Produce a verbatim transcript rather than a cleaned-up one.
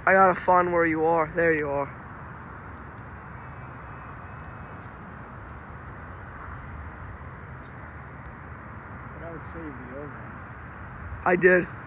I gotta find where you are. There you are. But I would save the old one. I did.